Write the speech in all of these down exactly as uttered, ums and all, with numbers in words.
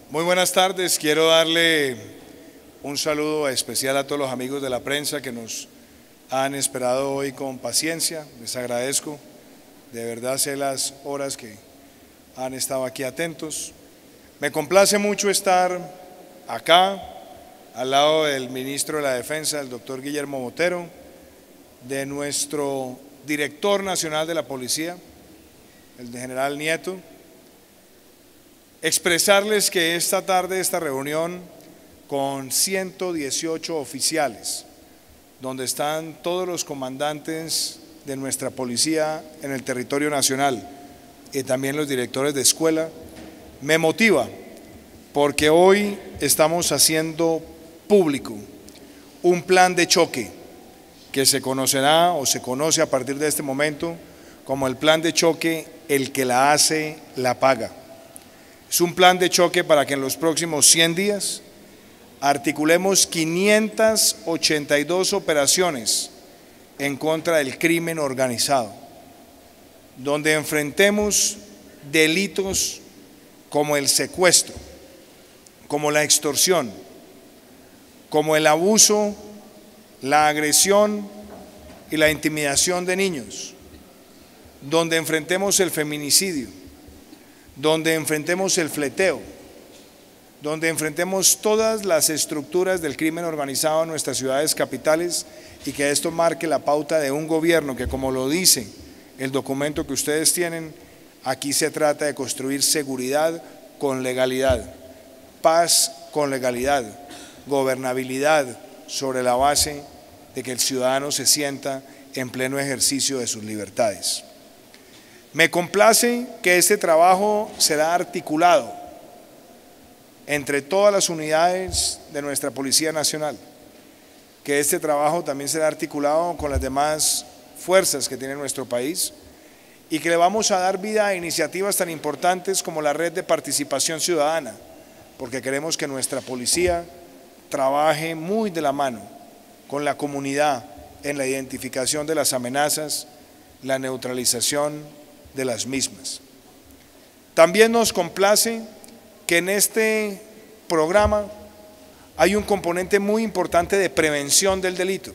Muy buenas tardes, quiero darle un saludo especial a todos los amigos de la prensa que nos han esperado hoy con paciencia, les agradezco, de verdad sé las horas que han estado aquí atentos. Me complace mucho estar acá, al lado del ministro de la Defensa, el doctor Guillermo Botero, de nuestro director nacional de la Policía, el general Nieto. Expresarles que esta tarde, esta reunión con ciento dieciocho oficiales, donde están todos los comandantes de nuestra policía en el territorio nacional y también los directores de escuela, me motiva porque hoy estamos haciendo público un plan de choque que se conocerá o se conoce a partir de este momento como el plan de choque El que la hace, la paga. Es un plan de choque para que en los próximos cien días articulemos quinientas ochenta y dos operaciones en contra del crimen organizado, donde enfrentemos delitos como el secuestro, como la extorsión, como el abuso, la agresión y la intimidación de niños, donde enfrentemos el feminicidio, donde enfrentemos el fleteo, donde enfrentemos todas las estructuras del crimen organizado en nuestras ciudades capitales y que esto marque la pauta de un gobierno que, como lo dice el documento que ustedes tienen, aquí se trata de construir seguridad con legalidad, paz con legalidad, gobernabilidad sobre la base de que el ciudadano se sienta en pleno ejercicio de sus libertades. Me complace que este trabajo será articulado entre todas las unidades de nuestra Policía Nacional, que este trabajo también será articulado con las demás fuerzas que tiene nuestro país y que le vamos a dar vida a iniciativas tan importantes como la red de participación ciudadana, porque queremos que nuestra policía trabaje muy de la mano con la comunidad en la identificación de las amenazas, la neutralización de las mismas. También nos complace que en este programa hay un componente muy importante de prevención del delito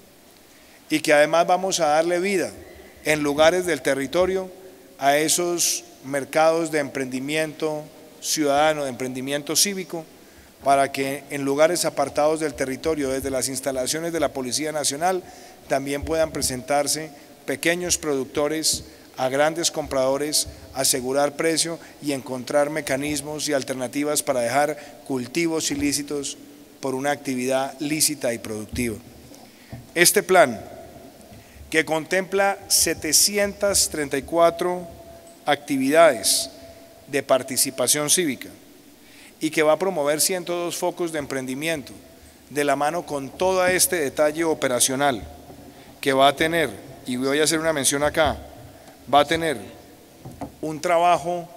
y que además vamos a darle vida en lugares del territorio a esos mercados de emprendimiento ciudadano, de emprendimiento cívico, para que en lugares apartados del territorio, desde las instalaciones de la Policía Nacional, también puedan presentarse pequeños productores a grandes compradores, asegurar precio y encontrar mecanismos y alternativas para dejar cultivos ilícitos por una actividad lícita y productiva. Este plan, que contempla setecientas treinta y cuatro actividades de participación cívica y que va a promover ciento dos focos de emprendimiento, de la mano con todo este detalle operacional que va a tener, y voy a hacer una mención acá, va a tener un trabajo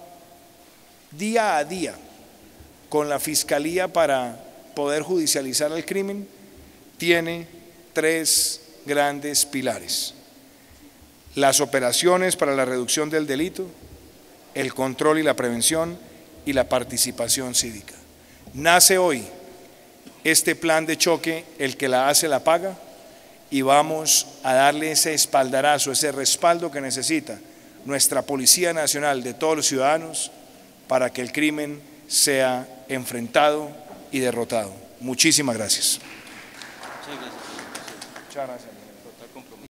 día a día con la Fiscalía para poder judicializar el crimen, tiene tres grandes pilares: las operaciones para la reducción del delito, el control y la prevención y la participación cívica. Nace hoy este plan de choque, El que la hace, la paga, y vamos a darle ese espaldarazo, ese respaldo que necesita nuestra Policía Nacional de todos los ciudadanos para que el crimen sea enfrentado y derrotado. Muchísimas gracias. Muchas gracias. Muchas gracias.